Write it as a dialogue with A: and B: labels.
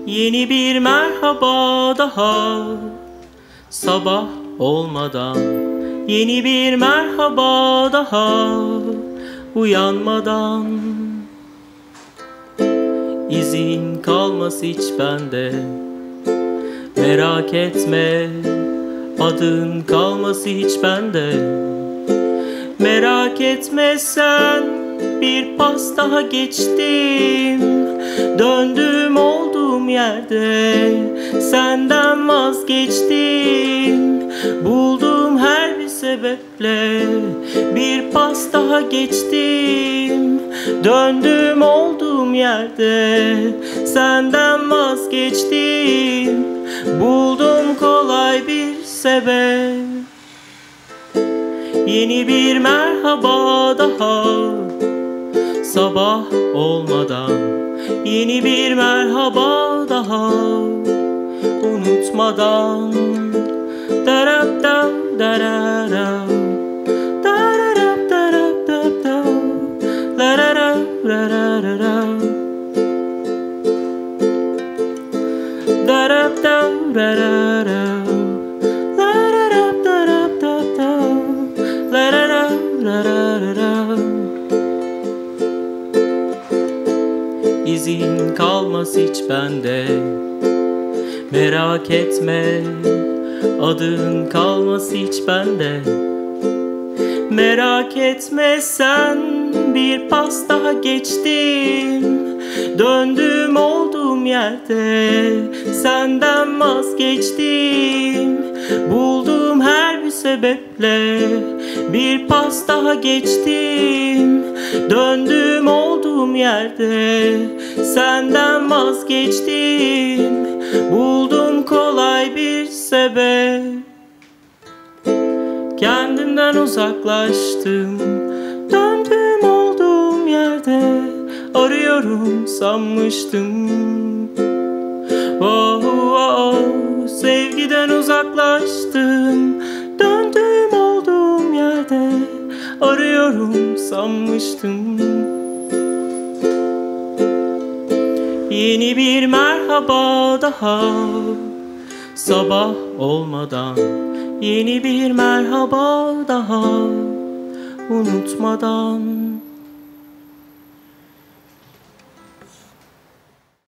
A: Yeni bir merhaba daha, sabah olmadan. Yeni bir merhaba daha, uyanmadan. İzin kalmaz hiç bende, merak etme. Adın kalmaz hiç bende, merak etme sen. Bir pas daha geçtim, döndüm olduğum yerde. Senden vazgeçtim, buldum her bir sebeple. Bir pas daha geçtim, döndüm olduğum yerde. Senden vazgeçtim, buldum kolay bir sebep. Yeni bir merhaba daha, sabah olmadan. Yeni bir merhaba daha, unutmadan. Darap dam dararam, dararap darap dap dam, lararap rararam, darap dam rararam, lararap darap dap dam, lararap rararam. İzin kalmaz hiç bende, merak etme. Adın kalmaz hiç bende, merak etme sen. Bir pas daha geçtim, döndüm olduğum yerde. Senden vazgeçtim, buldum her bir sebeple. Bir pas daha geçtim, döndüm olduğum yerde. Senden vazgeçtim, buldum kolay bir sebep. Kendimden uzaklaştım, döndüm olduğum yerde. Arıyorum sanmıştım. Oh, oh, oh. Sevgiden uzaklaştım, döndüm olduğum yerde. Arıyorum sanmıştım. Yeni bir merhaba daha, sabah olmadan. Yeni bir merhaba daha, unutmadan.